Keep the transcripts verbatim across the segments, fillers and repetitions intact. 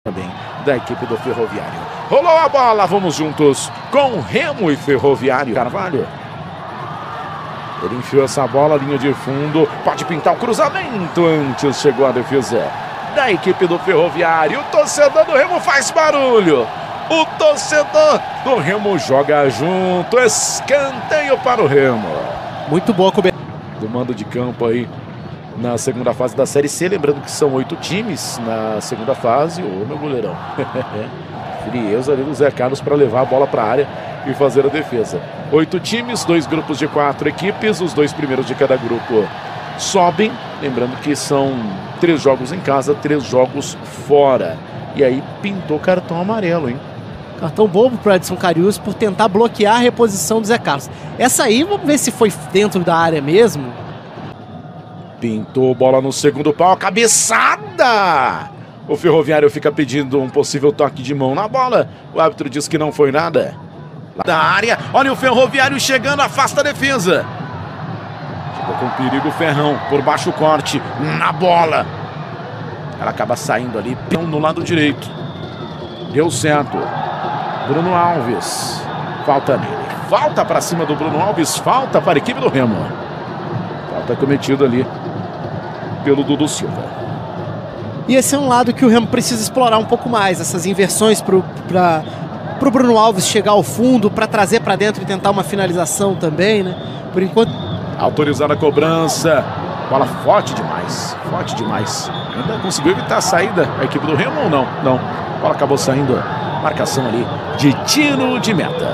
também da equipe do Ferroviário. Rolou a bola, vamos juntos com Remo e Ferroviário. Carvalho. Ele enfiou essa bola, linha de fundo, pode pintar o cruzamento. Antes chegou a defesa da equipe do Ferroviário. O torcedor do Remo faz barulho. O torcedor do Remo joga junto. Escanteio para o Remo. Muito boa cobertura do mando de campo aí na segunda fase da Série C. Lembrando que são oito times na segunda fase. Ô, meu goleirão. Frieza ali do Zé Carlos para levar a bola para a área e fazer a defesa. Oito times, dois grupos de quatro equipes. Os dois primeiros de cada grupo sobem. Lembrando que são três jogos em casa, três jogos fora. E aí pintou cartão amarelo, hein? Cartão bobo para Edson Carius por tentar bloquear a reposição do Zé Carlos. Essa aí, vamos ver se foi dentro da área mesmo. Pintou bola no segundo pau, cabeçada! O Ferroviário fica pedindo um possível toque de mão na bola. O árbitro diz que não foi nada. Lá da área, olha o Ferroviário chegando, afasta a defesa. Chegou com perigo o Ferrão, por baixo o corte, na bola. Ela acaba saindo ali, no lado direito. Deu certo. Bruno Alves. Falta nele. Falta para cima do Bruno Alves. Falta para a equipe do Remo. Falta cometida ali pelo Dudu Silva. E esse é um lado que o Remo precisa explorar um pouco mais. Essas inversões para o Bruno Alves chegar ao fundo, para trazer para dentro e tentar uma finalização também, né? Por enquanto... Autorizada a cobrança. Bola forte demais. Forte demais. Ainda conseguiu evitar a saída a equipe do Remo ou não? Não. A bola acabou saindo. Marcação ali de tiro de meta.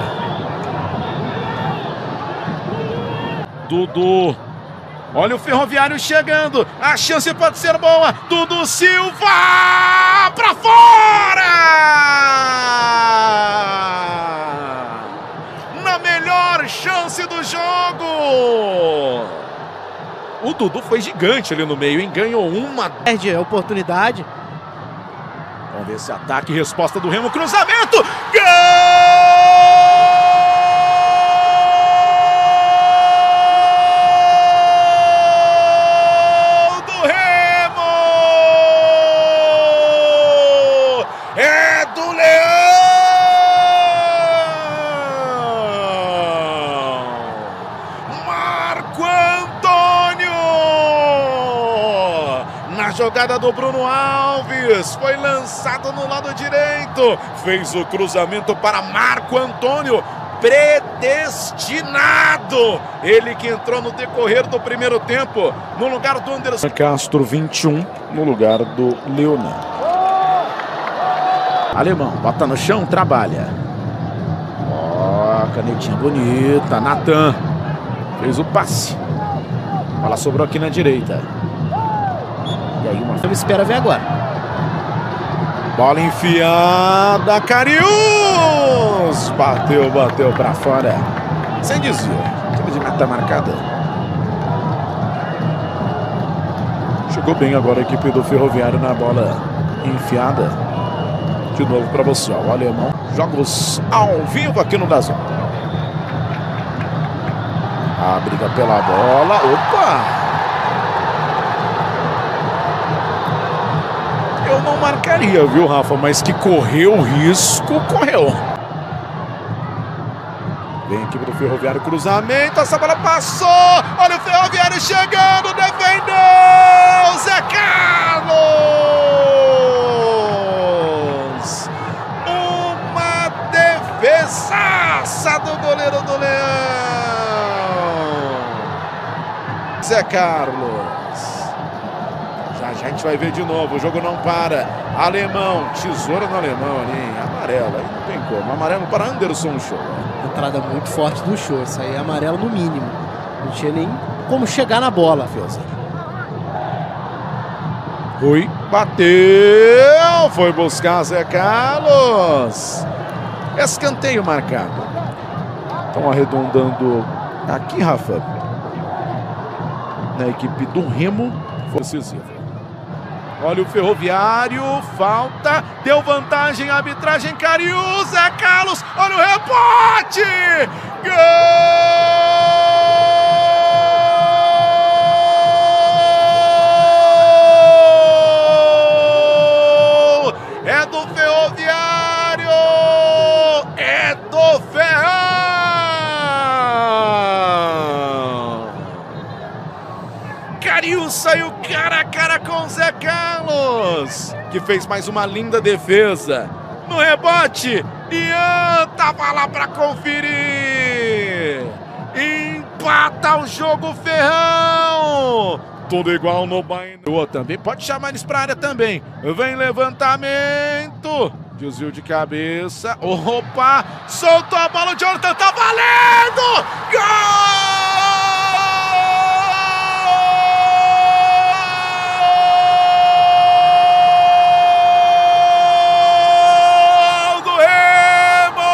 Dudu. Olha o Ferroviário chegando. A chance pode ser boa. Dudu Silva para fora! Na melhor chance do jogo. O Dudu foi gigante ali no meio, hein? Ganhou uma. Perde a oportunidade. Vamos ver esse ataque e resposta do Remo. Cruzamento! Gol do Remo! É do Leão! Marco Antônio! Na jogada do Bruno Alves, foi lançado no lado direito, fez o cruzamento para Marco Antônio, predestinado, ele que entrou no decorrer do primeiro tempo, no lugar do Anderson Castro, vinte e um, no lugar do Leonan. Alemão, bota no chão, trabalha. Ó, oh, canetinha bonita, Natan, fez o passe, a bola sobrou aqui na direita. E aí uma... Eu espero ver agora. Bola enfiada, Carius! Bateu, bateu pra fora. Sem desvio. Tiro de meta marcada. Chegou bem agora a equipe do Ferroviário na bola enfiada. De novo pra você, ó, o alemão. Jogos ao vivo aqui no Dazon. A briga pela bola. Opa! Eu não marcaria, viu, Rafa? Mas que correu risco, correu. Vem a equipe do Ferroviário, cruzamento, essa bola passou. Olha o Ferroviário chegando, defendeu, Zé Carlos. Uma defesaça do goleiro do Leão. Zé Carlos. Já, já a gente vai ver de novo, o jogo não para. Alemão, tesoura no alemão ali, hein? Amarelo, aí não tem como. Amarelo para Anderson Show. Entrada muito forte do Show, isso aí é amarelo no mínimo. Não tinha nem como chegar na bola, Fioza. Rui, bateu, foi buscar Zé Carlos. Escanteio marcado. Estão arredondando aqui, Rafa. Na equipe do Remo, foi decisivo. Olha o Ferroviário, falta, deu vantagem, arbitragem, Carius, Zé Carlos, olha o rebote! Gol! É do que fez mais uma linda defesa. No rebote, Ian tava lá para conferir. Empata o jogo, Ferrão. Tudo igual no Bahia. Também pode chamar eles para área também. Vem levantamento. Desvio de cabeça. Opa! Soltou a bola, o Jonathan tá valendo! Gol do Remo!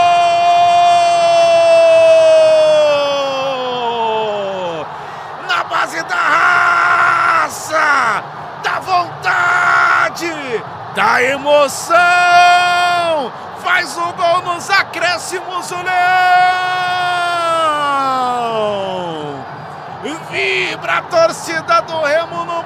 Na base da raça, da vontade, da emoção, faz o gol nos acréscimos, o Leão! Vibra a torcida do Remo no